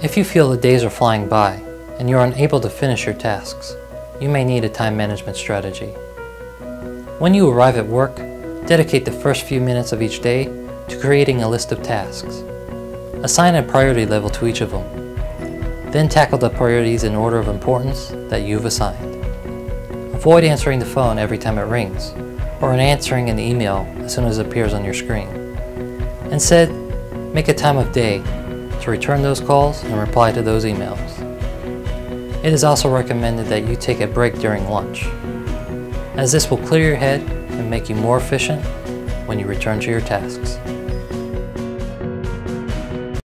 If you feel the days are flying by and you are unable to finish your tasks, you may need a time management strategy. When you arrive at work, dedicate the first few minutes of each day to creating a list of tasks. Assign a priority level to each of them. Then tackle the priorities in order of importance that you've assigned. Avoid answering the phone every time it rings, or answering an email as soon as it appears on your screen. Instead, make a time of day to return those calls and reply to those emails. It is also recommended that you take a break during lunch, as this will clear your head and make you more efficient when you return to your tasks.